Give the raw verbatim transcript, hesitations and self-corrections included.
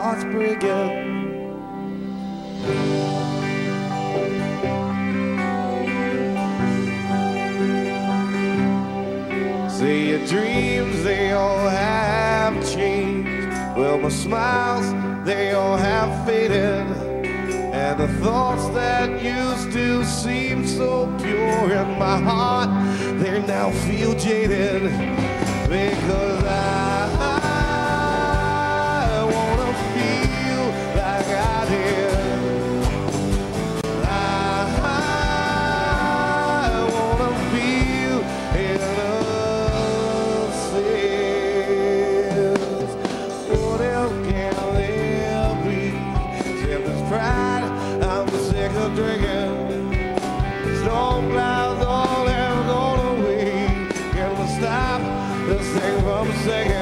heart's breaking. Say your dreams, they all have changed. Well, my smiles, they all have faded. And the thoughts that used to seem so pure in my heart, they now feel jaded. Because I, I wanna feel like I did. I, I wanna feel innocence. What else can there be? Except this pride, I'm sick of drinking. Storm clouds all have gone away. Can we stop this thing from a second?